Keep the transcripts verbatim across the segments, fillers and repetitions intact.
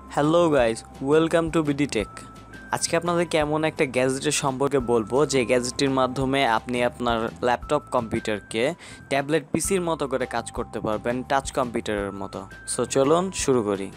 Hello guys, welcome to BD tech. আজকে আপনাদেরকে এমন একটা গ্যাজেটের সম্পর্কে বলবো যে গ্যাজেটটির মাধ্যমে আপনি আপনার ল্যাপটপ কম্পিউটারকে ট্যাবলেট পিসির মতো করে কাজ করতে পারবেন, টাচ কম্পিউটারের মতো। সো চলুন শুরু করি।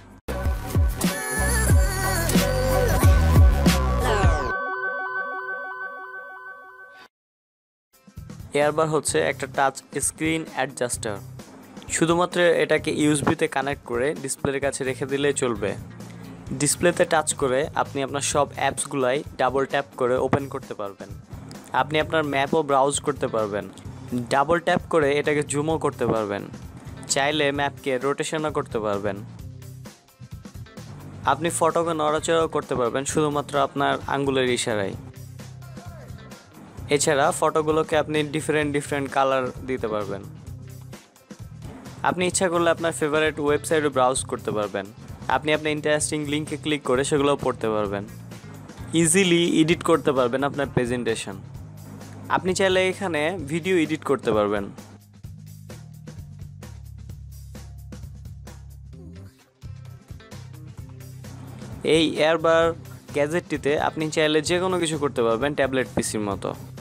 এয়ারবার হচ্ছে একটা টাচ স্ক্রিন অ্যাডজাস্টার। শুধুমাত্র এটাকে ইউএসবিতে কানেক্ট করে ডিসপ্লের কাছে রেখে দিলেই চলবে। ডিসপ্লেতে টাচ করে আপনি আপনার সব অ্যাপসগুলাই ডাবল ট্যাপ করে ওপেন করতে পারবেন। আপনি আপনার ম্যাপও ব্রাউজ করতে পারবেন। ডাবল ট্যাপ করে এটাকে জুমও করতে পারবেন। চাইলে ম্যাপকে রোটেশনও করতে পারবেন। আপনি ফটোকে নড়াচড়াও করতে পারবেন শুধুমাত্র আপনার আঙ্গুলের ইশারায়। এছাড়া ফটোগুলোকে আপনি ডিফারেন্ট ডিফারেন্ট কালার দিতে পারবেন। আপনি ইচ্ছা করলে আপনার ফেভারিট ওয়েবসাইটও ব্রাউজ করতে পারবেন। আপনি আপনার ইন্টারেস্টিং লিঙ্কে ক্লিক করে সেগুলোও পড়তে পারবেন। ইজিলি এডিট করতে পারবেন আপনার প্রেজেন্টেশন। আপনি চাইলে এখানে ভিডিও এডিট করতে পারবেন। এই এয়ারবার গ্যাজেটটিতে আপনি চাইলে যে কোনো কিছু করতে পারবেন ট্যাবলেট পিসির মতো।